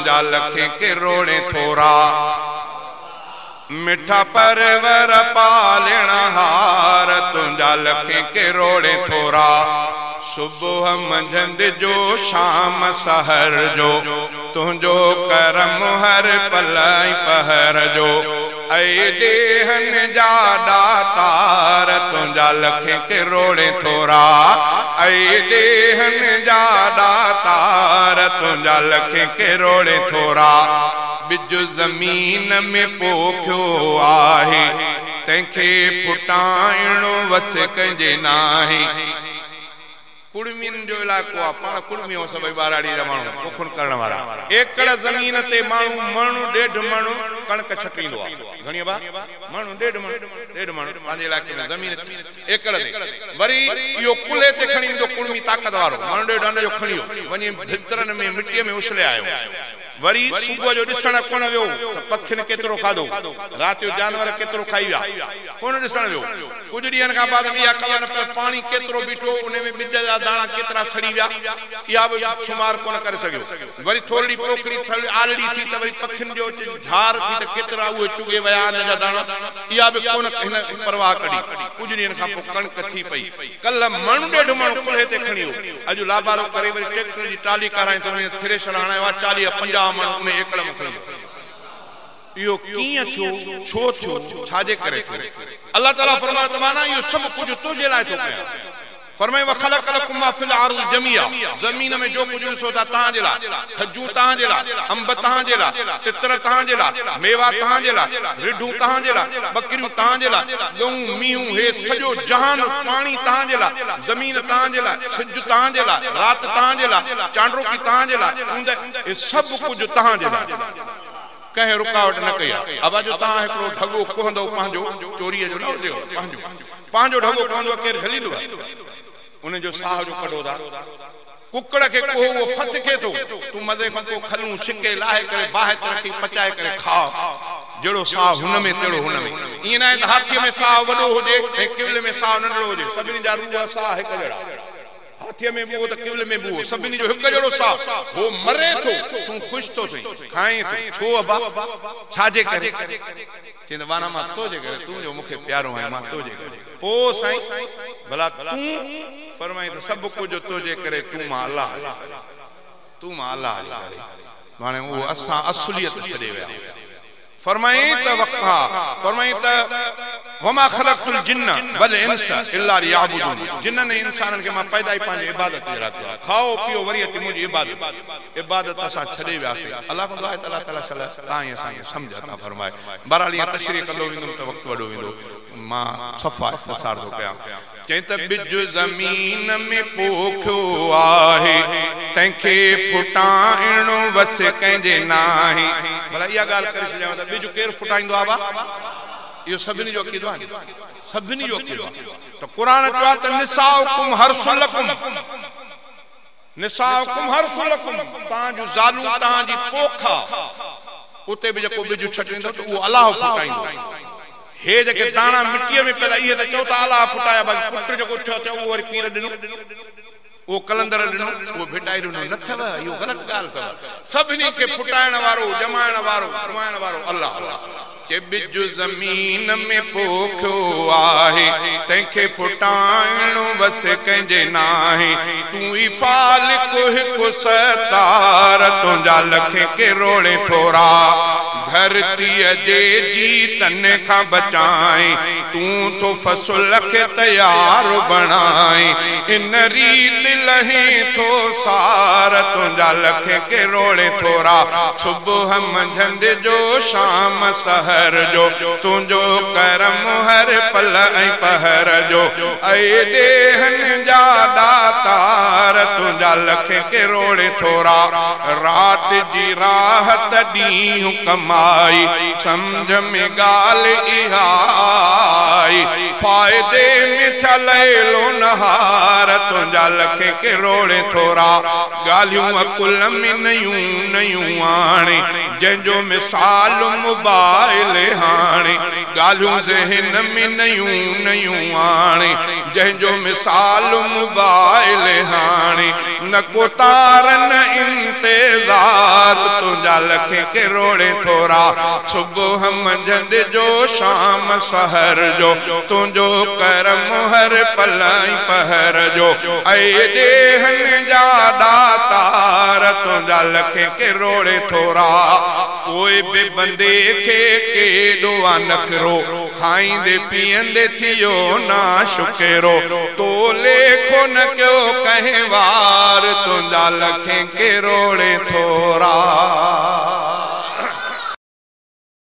तुझा लखे के रोड़े थोरा मिठा परवर पालण हार तुझा लखे के रोड़े थोरा सुबह मंझंद जो शाम सहर जो तुझो करम हर पलाई पहर जो ऐ देहन जा दातार तुझा लखे के रोड़े थोरा ऐ देहन जा दातार तुझा लखे के रोड़े थोरा बिजु ज़मीन में पोखियो आहे तंहिंखे फुटाइणो वस कंहिंजे नाहे कुड़मिन जो इलाको आ पाण कुड़मी सभई बाराड़ी माण्हू पोखण करण वारा एकड़ ज़मीन ते माण्हू मणु ॾेढ मणु कणक छटींदो आ घणी बा मणु ॾेढ मणु पंहिंजे इलाके में ज़मीन एकड़ ते वरी इहो कुले ते खणी ईंदो कुड़मी ताक़त वारो मणु ॾेढ अन जो खणी वञी भितरनि में मिटीअ में उछले आयो वरी सुबह जो ॾिसण कोन वियो त पखियुनि केतिरो खाधो राति जो जानवर केतिरो खाई विया कोन ॾिसण वियो कुझु ॾींहंनि खां बाद इहा ख़बर न पई पाणी केतिरो बीठो उन में ॿिज जा दाणा केतिरा सड़ी विया इहा बि शुमार कोन करे सघियो वरी थोरी पोखड़ी थोरी आलड़ी थी त वरी पखियुनि जो झार थी त केतिरा उहे चुगे विया हिन जा दाणा इहा बि कोन हिन परवाह कढी कुझु ॾींहंनि खां पोइ कणक थी पई कल्ह मणु ॾेढ मणु कुल्हे ते खणी वियो अॼु लाबारो करे वरी ट्रैक्टर जी टाली कराई त उन थ्रेशर हणायो आहे 40-50 मण एकड़ में खणी इहो कीअं थियो छो थियो छाजे करे थियो अल्लाह ताला फरमाए त माना इहो सभु कुझु तुंहिंजे लाइ थो कयां फरमाए वखलक लकुम मा फिल अर्ज़ जमिया ज़मीन में जो कुछ ॾिसो था तव्हांजे लाइ खजूं तव्हांजे लाइ अंब तव्हांजे लाइ तितर तव्हांजे लाइ मेवा तव्हांजे लाइ रिढूं तव्हांजे लाइ बकरियूं तव्हांजे लाइ ॻऊं मीहूं हे सॼो जहान पाणी तव्हांजे लाइ ज़मीन तव्हांजे लाइ सिज तव्हांजे लाइ राति तव्हांजे लाइ चांडोकी तव्हांजे लाइ हे सभु कुझु तव्हांजे लाइ कंहिं रुकावट न कई आहे अब जो तव्हां हिकिड़ो ढगो कोहंदो पंहिंजो चोरीअ जो न हुजेव पंहिंजो ढगो कोहंदो केरु हलींदो आहे उन जो साह जो कढो था कुकड़ के को वो फतके तो तू मजे को खलू छिके लाहे करे बाहे रखी पचाए करे खा जड़ो साह हुन में तेड़ो हुन में ई ना हाथी में साह वडो होजे ए किवल में साह नंढो होजे सभिनी जा रूह साह एक जड़ा हाथी में वो तो किवल में वो सभिनी जो एक जड़ो साह वो मरे तो तू खुश तो थई खाई तो छो अबा छाजे करे चेंद वाना मा तो जे करे तू जो मुखे प्यारो है मा तो जे करे पो साईं भला तू फरमाई तो सब कुछ तो जे करे तू मा अल्लाह करे माने वो असा असलियत छडे वे फरमाई त वखा फरमाई त वमा खलक़तुल जिन्न वल इंस इल्ला लियअबुदून जिन्न ने इंसानन के मा पैदा ही पांजे इबादत जरा खाओ पियो वरी अति मुजी इबादत असा छडे व्यासे अल्लाह ताला चला ताई असा समझता फरमाए बराली तशरीह कलो विंदो त वक्त वडो विंदो मा सफा इख्तिसार दो कया चई त बिज ज़मीन में पोखियो आहे तंहिंखे फुटाइणो वस कंहिंजे नाहे भला इहा ॻाल्हि करे छॾियां त बिज केरु फुटाईंदो आहे इहो सभिनी जो अक़ीदो आहे सभिनी जो अक़ीदो आहे त क़ुरान चयो आहे त निसाउकुम हर्सुल लकुम निसाउकुम हर्सुल लकुम तव्हांजूं ज़ालूं तव्हांजी पोखा उते बि जेको बिज छटींदो त उहो अलाह फुटाईंदो हे जेके दाना मिट्टीअ में पहला इहे त चओ त अलाह फुटाया बाक़ी पुट जेको थियो त उहो वरी पीर ॾिनो वो कलंदर ॾिनो वो भिटाई ॾिनो न अथव इहो ग़लति ॻाल्हि अथव सभिनी खे फुटाइण वारो जमाइण वारो फरमाइण वारो अल्लाह के बिज ज़मीन में पोखियो आहे तंहिंखे फुटाइणो वस कंहिंजे नाहे तू ई फालिक हिकु सतार तुंहिंजा लखे के रोड़े थोरा धरतीअ जे जीतन खां बचाए तू तो फसल खे तैयार बणाए इन रीत लहे थो सार तुंहिंजा लखे के रोड़े थोरा सुबुह मंझंदि जो शाम सहर जो तुंहिंजो करम हर पल ऐं पहर जो ऐ देहन जा दातार तुंहिंजा लखे के रोड़े थोरा रात जी राहत ॾींहुं कमाई समझ में ॻाल्हि इहा आई फ़ाइदे में थिया लैलो नहार तुंहिंजा लखे के रोड़े थोरा ॻाल्हियूं अकुल में नयूं आणे जंहिंजो मिसाल मोबाइल हाणे ॻाल्हियूं ज़हन में नयूं आणे जंहिंजो मिसाल मोबाइल हाणे न को तार न इंतज़ार तुंहिंजा तुंहिंजा लखे किरोड़े थोरा सुबुह मंझंद जो शाम सहर जो तुंहिंजो करम हर पल पहर जो ऐ ॾेहनि जा दातार तुंहिंजा लखे किरोड़े थोरा कोई भी बंदे खे केॾो आ नखरो खाईंदे पीअंदे थियो ना शुकेरो तो लेखो न कयो कंहिं वार तुंहिंजा लखे किरोड़े थोरा।